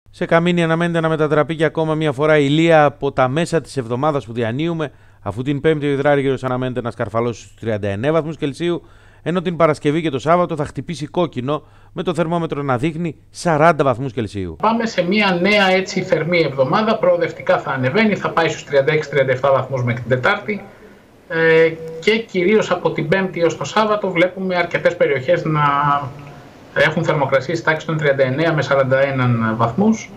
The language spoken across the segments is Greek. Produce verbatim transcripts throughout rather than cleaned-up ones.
Σε Καμίνη αναμένεται να μετατραπεί και ακόμα μια φορά ηλία από τα μέσα της εβδομάδας που διανύουμε, αφού την Πέμπτη ο υδράργυρος αναμένεται να σκαρφαλώσει στους τριάντα εννέα βαθμούς Κελσίου, ενώ την Παρασκευή και το Σάββατο θα χτυπήσει κόκκινο, με το θερμόμετρο να δείχνει σαράντα βαθμούς Κελσίου. Πάμε σε μια νέα έτσι θερμή εβδομάδα, προοδευτικά θα ανεβαίνει, θα πάει στους τριάντα έξι τριάντα επτά βαθμούς μέχρι την Τετάρτη ε, και κυρίως από την Πέμπτη έως το Σάββατο βλέπουμε αρκετές περιοχές να έχουν θερμοκρασίες τάξης των τριάντα εννέα με σαράντα ένα βαθμούς.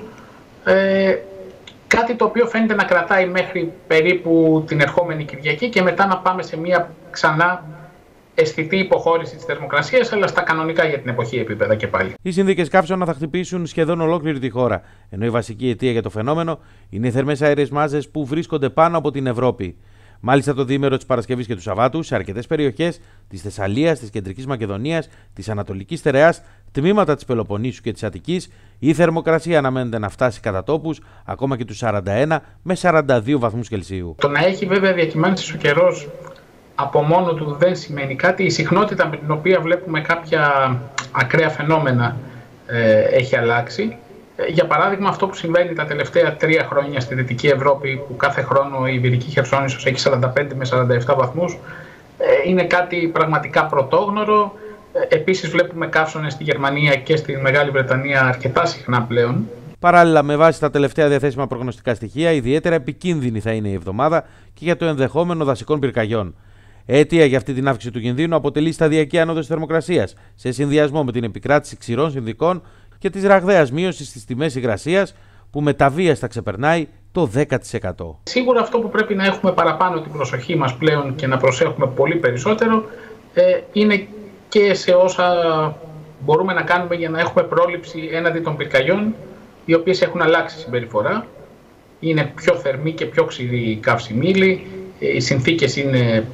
Ε, κάτι το οποίο φαίνεται να κρατάει μέχρι περίπου την ερχόμενη Κυριακή και μετά να πάμε σε μια ξανά αισθητή υποχώρηση της θερμοκρασίας, αλλά στα κανονικά για την εποχή επίπεδα και πάλι. Οι συνθήκες καύσωνα θα χτυπήσουν σχεδόν ολόκληρη τη χώρα, ενώ η βασική αιτία για το φαινόμενο είναι οι θερμές αέριες μάζες που βρίσκονται πάνω από την Ευρώπη. Μάλιστα, το διήμερο της Παρασκευής και του Σαββάτου, σε αρκετές περιοχές της Θεσσαλίας, της Κεντρικής Μακεδονίας, της Ανατολικής Στερεάς, τμήματα της Πελοποννήσου και της Αττικής, η θερμοκρασία αναμένεται να φτάσει κατά τόπους ακόμα και τους σαράντα ένα με σαράντα δύο βαθμούς Κελσίου. Το να έχει βέβαια διακυμάνσεις ο καιρός από μόνο του δεν σημαίνει κάτι. Η συχνότητα με την οποία βλέπουμε κάποια ακραία φαινόμενα ε, έχει αλλάξει. Για παράδειγμα, αυτό που συμβαίνει τα τελευταία τρία χρόνια στη Δυτική Ευρώπη, που κάθε χρόνο η Ιβηρική Χερσόνησος έχει σαράντα πέντε με σαράντα επτά βαθμούς, είναι κάτι πραγματικά πρωτόγνωρο. Επίσης βλέπουμε καύσωνες στη Γερμανία και στη Μεγάλη Βρετανία αρκετά συχνά πλέον. Παράλληλα, με βάση τα τελευταία διαθέσιμα προγνωστικά στοιχεία, ιδιαίτερα επικίνδυνη θα είναι η εβδομάδα και για το ενδεχόμενο δασικών πυρκαγιών. Αίτια για αυτή την αύξηση του κινδύνου αποτελεί η σταδιακή άνοδος θερμοκρασίας, σε συνδυασμό με την επικράτηση ξηρών συνθηκών και της ραγδαίας μείωσης στις τιμές υγρασίας, που με τα βίας θα ξεπερνάει το δέκα τοις εκατό. Σίγουρα αυτό που πρέπει να έχουμε παραπάνω την προσοχή μας πλέον και να προσέχουμε πολύ περισσότερο ε, είναι και σε όσα μπορούμε να κάνουμε για να έχουμε πρόληψη έναντι των πυρκαγιών, οι οποίες έχουν αλλάξει συμπεριφορά. Είναι πιο θερμή και πιο ξηρή καύσιμη ύλη, οι συνθήκες είναι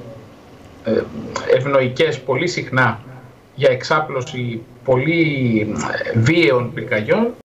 ευνοϊκές πολύ συχνά για εξάπλωση πολύ βίαιων πυρκαγιών